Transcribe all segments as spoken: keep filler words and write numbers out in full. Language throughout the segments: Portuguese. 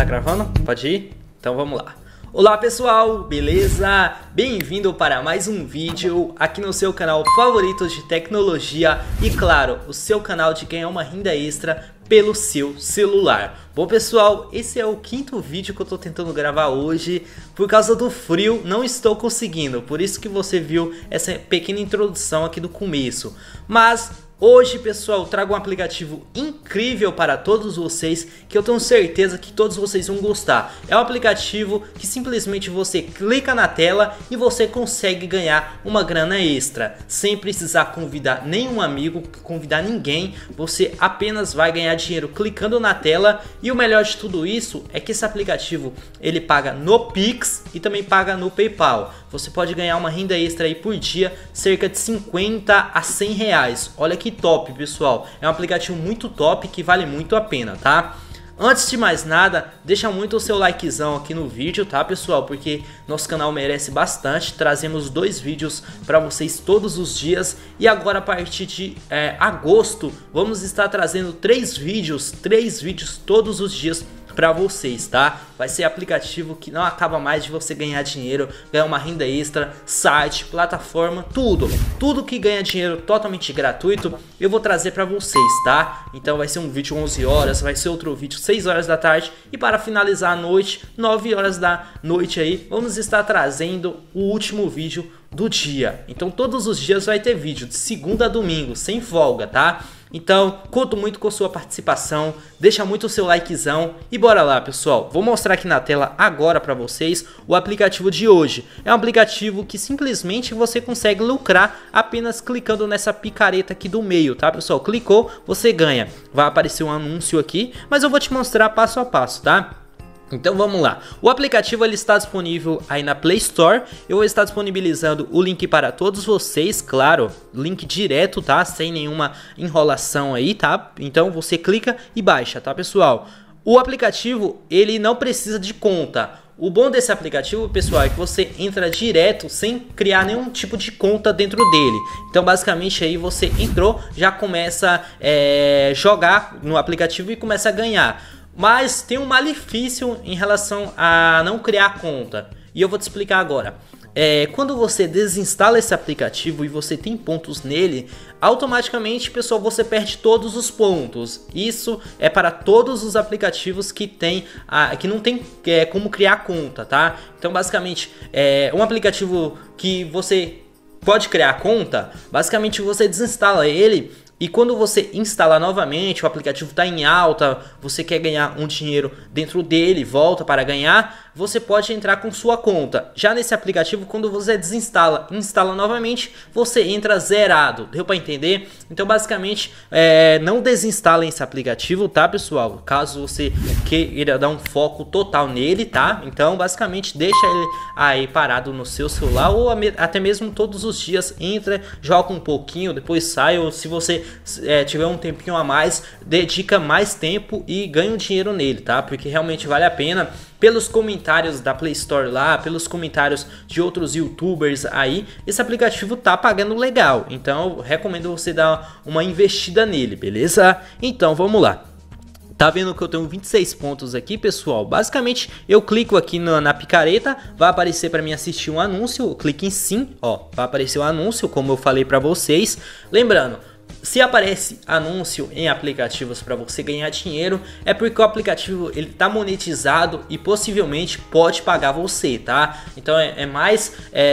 gravando? Pode ir? Então vamos lá. Olá pessoal, beleza? Bem-vindo para mais um vídeo aqui no seu canal favorito de tecnologia e claro, o seu canal de ganhar uma renda extra pelo seu celular. Bom pessoal, esse é o quinto vídeo que eu tô tentando gravar hoje. Por causa do frio não estou conseguindo, por isso que você viu essa pequena introdução aqui do começo. Mas hoje, pessoal, trago um aplicativo incrível para todos vocês que eu tenho certeza que todos vocês vão gostar. É um aplicativo que simplesmente você clica na tela e você consegue ganhar uma grana extra, sem precisar convidar nenhum amigo, convidar ninguém. Você apenas vai ganhar dinheiro clicando na tela e o melhor de tudo isso é que esse aplicativo ele paga no Pix e também paga no PayPal. Você pode ganhar uma renda extra aí por dia, cerca de cinquenta a cem reais. Olha que top, pessoal. É um aplicativo muito top que vale muito a pena, tá? Antes de mais nada, deixa muito o seu likezão aqui no vídeo, tá, pessoal? Porque nosso canal merece bastante. Trazemos dois vídeos para vocês todos os dias. E agora, a partir de é, agosto, vamos estar trazendo três vídeos, três vídeos todos os dias para vocês, tá? Vai ser aplicativo que não acaba mais de você ganhar dinheiro, ganhar uma renda extra, site, plataforma, tudo. Tudo que ganha dinheiro totalmente gratuito, eu vou trazer para vocês, tá? Então vai ser um vídeo onze horas, vai ser outro vídeo seis horas da tarde e para finalizar a noite, nove horas da noite aí, vamos estar trazendo o último vídeo do dia. Então todos os dias vai ter vídeo, de segunda a domingo, sem folga, tá? Então, conto muito com sua participação, deixa muito o seu likezão e bora lá, pessoal. Vou mostrar aqui na tela agora para vocês o aplicativo de hoje. É um aplicativo que simplesmente você consegue lucrar apenas clicando nessa picareta aqui do meio, tá, pessoal? Clicou, você ganha. Vai aparecer um anúncio aqui, mas eu vou te mostrar passo a passo, tá? Então vamos lá, o aplicativo ele está disponível aí na Play Store, eu vou estar disponibilizando o link para todos vocês, claro, link direto, tá, sem nenhuma enrolação aí, tá, então você clica e baixa, tá pessoal. O aplicativo ele não precisa de conta. O bom desse aplicativo, pessoal, é que você entra direto sem criar nenhum tipo de conta dentro dele. Então, basicamente, aí você entrou, já começa a é, jogar no aplicativo e começa a ganhar. Mas tem um malefício em relação a não criar conta. E eu vou te explicar agora. É, quando você desinstala esse aplicativo e você tem pontos nele, automaticamente, pessoal, você perde todos os pontos. Isso é para todos os aplicativos que, tem, a, que não tem é, como criar conta, tá? Então, basicamente, é um aplicativo que você pode criar conta, basicamente você desinstala ele. E quando você instalar novamente, o aplicativo está em alta, você quer ganhar um dinheiro dentro dele, volta para ganhar, você pode entrar com sua conta. Já nesse aplicativo, quando você desinstala, instala novamente, você entra zerado. Deu para entender? Então, basicamente, é, não desinstalem esse aplicativo, tá, pessoal? Caso você queira dar um foco total nele, tá? Então, basicamente, deixa ele aí parado no seu celular ou até mesmo todos os dias. Entra, joga um pouquinho, depois sai, ou se você É, tiver um tempinho a mais, dedica mais tempo e ganha um dinheiro nele, tá? Porque realmente vale a pena. Pelos comentários da Play Store lá, pelos comentários de outros YouTubers aí, esse aplicativo tá pagando legal. Então eu recomendo você dar uma investida nele, beleza? Então vamos lá. Tá vendo que eu tenho vinte e seis pontos aqui, pessoal? Basicamente, eu clico aqui na, na picareta, vai aparecer para mim assistir um anúncio, eu clico em sim, ó, vai aparecer o um anúncio, como eu falei para vocês. Lembrando, se aparece anúncio em aplicativos para você ganhar dinheiro, é porque o aplicativo ele tá monetizado e possivelmente pode pagar você, tá? Então é, é mais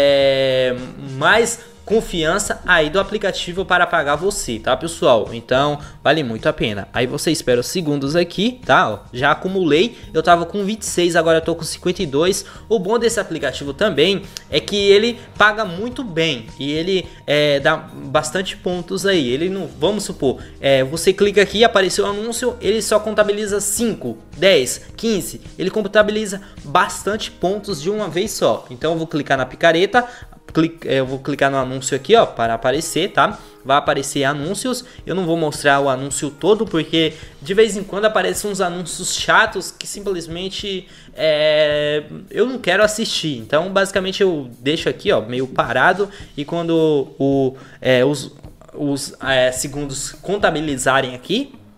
é, mais confiança aí do aplicativo para pagar você, tá, pessoal? Então vale muito a pena. Aí você espera os segundos aqui, tá? Ó, já acumulei, eu tava com vinte e seis, agora eu tô com cinquenta e dois. O bom desse aplicativo também é que ele paga muito bem e ele é, dá bastante pontos aí. Ele não, vamos supor, é, você clica aqui, apareceu o anúncio, ele só contabiliza cinco, dez, quinze, ele contabiliza bastante pontos de uma vez só. Então eu vou clicar na picareta, eu vou clicar no anúncio aqui, ó, para aparecer, tá? Vai aparecer anúncios. Eu não vou mostrar o anúncio todo porque de vez em quando aparecem uns anúncios chatos que simplesmente é, eu não quero assistir. Então, basicamente eu deixo aqui, ó, meio parado e quando o, é, os, os é, segundos contabilizarem aqui,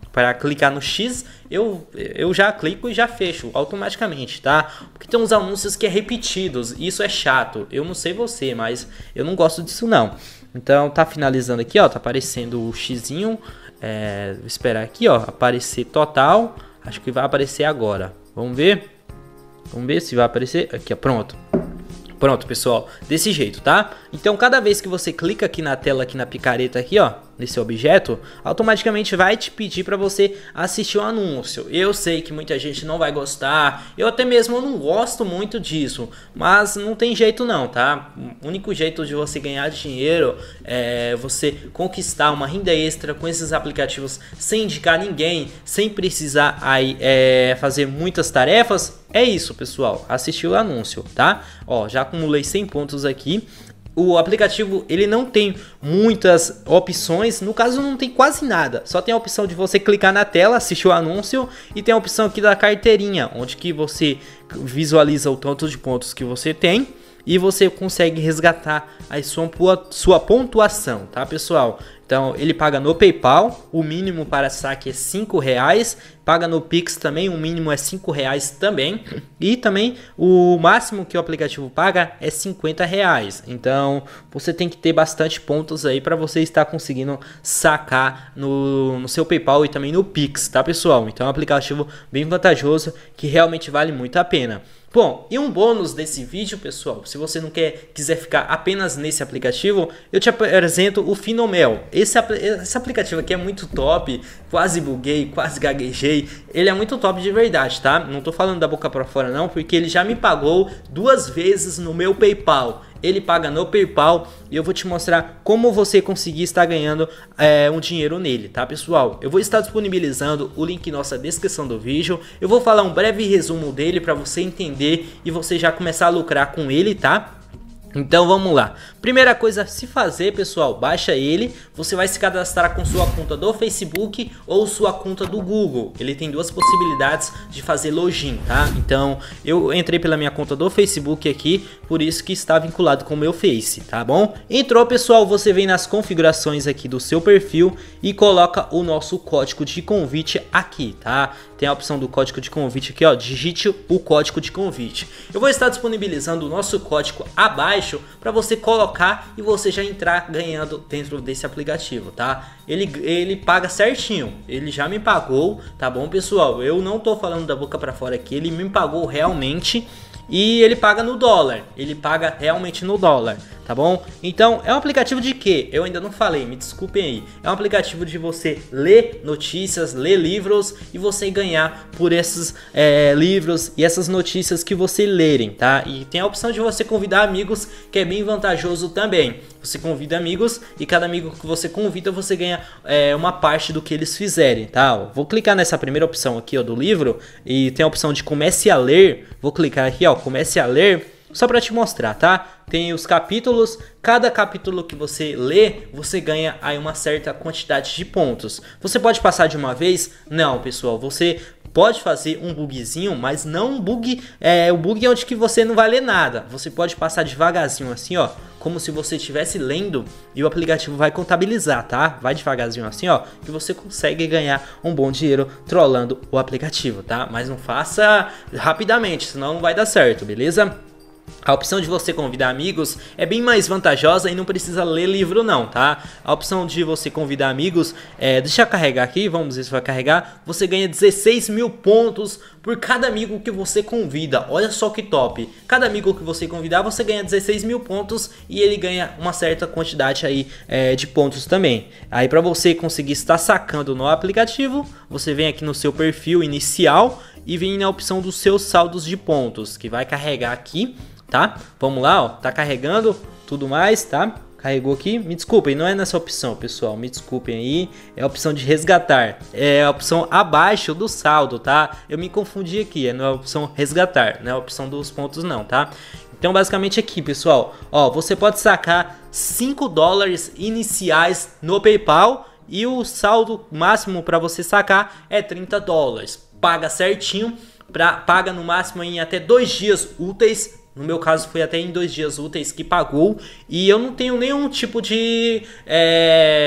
para clicar no X, eu, eu já clico e já fecho automaticamente, tá? Porque tem uns anúncios que é repetidos, e isso é chato. Eu não sei você, mas eu não gosto disso não. Então tá finalizando aqui, ó, tá aparecendo o xizinho. É, vou esperar aqui, ó, aparecer total. Acho que vai aparecer agora. Vamos ver? Vamos ver se vai aparecer. Aqui, ó, pronto. Pronto, pessoal, desse jeito, tá? Então, cada vez que você clica aqui na tela, aqui na picareta, aqui, ó, nesse objeto, automaticamente vai te pedir para você assistir o anúncio. Eu sei que muita gente não vai gostar, eu até mesmo não gosto muito disso, mas não tem jeito não, tá? O único jeito de você ganhar dinheiro é você conquistar uma renda extra com esses aplicativos sem indicar ninguém, sem precisar aí, é, fazer muitas tarefas. É isso, pessoal, assistir o anúncio, tá? Ó, já acumulei cem pontos aqui. O aplicativo ele não tem muitas opções, no caso não tem quase nada, só tem a opção de você clicar na tela, assistir o anúncio, e tem a opção aqui da carteirinha, onde que você visualiza o tanto de pontos que você tem e você consegue resgatar a sua, sua pontuação, tá, pessoal? Então ele paga no PayPal, o mínimo para saque é cinco reais, paga no Pix também, o mínimo é cinco reais também, e também o máximo que o aplicativo paga é cinquenta reais. Então você tem que ter bastante pontos aí para você estar conseguindo sacar no, no seu PayPal e também no Pix, tá, pessoal? Então é um aplicativo bem vantajoso que realmente vale muito a pena. Bom, e um bônus desse vídeo, pessoal, se você não quer, quiser ficar apenas nesse aplicativo, eu te apresento o Finomel. Esse, esse aplicativo aqui é muito top, quase buguei, quase gaguejei, ele é muito top de verdade, tá? Não tô falando da boca pra fora não, porque ele já me pagou duas vezes no meu PayPal. Ele paga no PayPal e eu vou te mostrar como você conseguir estar ganhando é, um dinheiro nele, tá, pessoal? Eu vou estar disponibilizando o link na nossa descrição do vídeo. Eu vou falar um breve resumo dele para você entender e você já começar a lucrar com ele, tá? Então vamos lá. Primeira coisa a se fazer, pessoal, baixa ele. Você vai se cadastrar com sua conta do Facebook ou sua conta do Google. Ele tem duas possibilidades de fazer login, tá? Então eu entrei pela minha conta do Facebook aqui, por isso que está vinculado com o meu Face, tá bom? Entrou, pessoal, você vem nas configurações aqui do seu perfil e coloca o nosso código de convite aqui, tá? Tem a opção do código de convite aqui, ó, digite o código de convite. Eu vou estar disponibilizando o nosso código abaixo para você colocar e você já entrar ganhando dentro desse aplicativo, tá? Ele, ele paga certinho, ele já me pagou, tá bom, pessoal? Eu não tô falando da boca para fora aqui, ele me pagou realmente. E ele paga no dólar, ele paga realmente no dólar, tá bom? Então é um aplicativo de quê? Eu ainda não falei, me desculpem aí. É um aplicativo de você ler notícias, ler livros e você ganhar por esses é, livros e essas notícias que você lerem, tá? E tem a opção de você convidar amigos, que é bem vantajoso também. Você convida amigos e cada amigo que você convida você ganha é, uma parte do que eles fizerem, tá? Vou clicar nessa primeira opção aqui, ó, do livro, e tem a opção de comece a ler. Vou clicar aqui, ó, comece a ler, só para te mostrar, tá? Tem os capítulos, cada capítulo que você lê, você ganha aí uma certa quantidade de pontos. Você pode passar de uma vez? Não, pessoal, você pode fazer um bugzinho, mas não um bug, é o bug onde que você não vai ler nada. Você pode passar devagarzinho assim, ó, como se você estivesse lendo e o aplicativo vai contabilizar, tá? Vai devagarzinho assim, ó, que você consegue ganhar um bom dinheiro trollando o aplicativo, tá? Mas não faça rapidamente, senão não vai dar certo, beleza? A opção de você convidar amigos é bem mais vantajosa e não precisa ler livro não, tá? A opção de você convidar amigos, é, deixa eu carregar aqui, vamos ver se vai carregar. Você ganha dezesseis mil pontos por cada amigo que você convida. Olha só que top. Cada amigo que você convidar, você ganha dezesseis mil pontos e ele ganha uma certa quantidade aí é, de pontos também. Aí para você conseguir estar sacando no aplicativo, você vem aqui no seu perfil inicial e vem na opção dos seus saldos de pontos, que vai carregar aqui, tá? Vamos lá, ó, tá carregando tudo mais, tá? Carregou aqui, me desculpem, não é nessa opção, pessoal, me desculpem aí, é a opção de resgatar, é a opção abaixo do saldo, tá? Eu me confundi aqui, é na opção resgatar, não é a opção dos pontos não, tá? Então basicamente aqui, pessoal, ó, você pode sacar cinco dólares iniciais no PayPal e o saldo máximo para você sacar é trinta dólares. Paga certinho, pra, paga no máximo em até dois dias úteis. No meu caso foi até em dois dias úteis que pagou. E eu não tenho nenhum tipo de... É,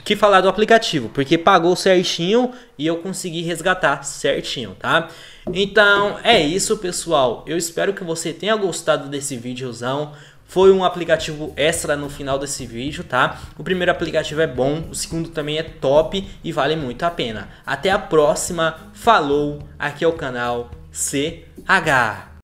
que falar do aplicativo, porque pagou certinho e eu consegui resgatar certinho, tá? Então é isso, pessoal. Eu espero que você tenha gostado desse videozão. Foi um aplicativo extra no final desse vídeo, tá? O primeiro aplicativo é bom, o segundo também é top e vale muito a pena. Até a próxima, falou, aqui é o canal C H.